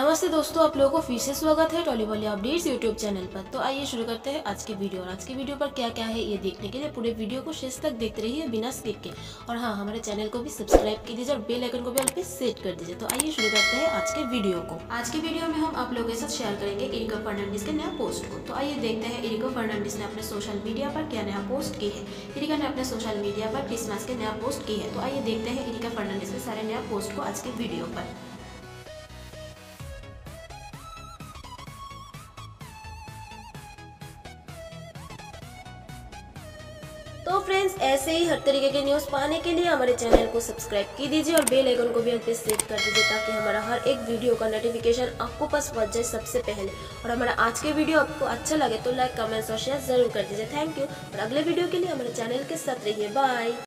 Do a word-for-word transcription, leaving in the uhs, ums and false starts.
नमस्ते दोस्तों, आप लोगों को फिर से स्वागत है टॉलीवॉली अपडेट्स यूट्यूब चैनल पर। तो आइए शुरू करते हैं आज के वीडियो। और आज के वीडियो पर क्या क्या है ये देखने के लिए पूरे वीडियो को शेष तक देखते रहिए बिना स्किप के। और हाँ, हमारे चैनल को भी सब्सक्राइब कर दीजिए और बेल आइकन को भी ऑल पे सेट कर दीजिए। तो आइए शुरू करते हैं आज के वीडियो को। आज के वीडियो में हम आप लोगों के साथ शेयर करेंगे एरिका फर्नांडिस के नया पोस्ट को। तो आइए देखते हैं एरिका फर्नांडिस ने अपने सोशल मीडिया पर क्या नया पोस्ट की है। एरिका ने अपने सोशल मीडिया पर क्रिसमस के नया पोस्ट की है। तो आइए देखते हैं एरिका फर्नांडिस के सारे नया पोस्ट को आज के वीडियो पर। तो फ्रेंड्स, ऐसे ही हर तरीके के न्यूज़ पाने के लिए हमारे चैनल को सब्सक्राइब की दीजिए और बेल आइकन को भी ऑल पे सेट कर दीजिए ताकि हमारा हर एक वीडियो का नोटिफिकेशन आपको पास पहुंच जाए सबसे पहले। और हमारा आज के वीडियो आपको अच्छा लगे तो लाइक, कमेंट्स और शेयर जरूर कर दीजिए। Thank you. और अगले वीडियो के लिए हमारे चैनल के साथ रहिए। बाय।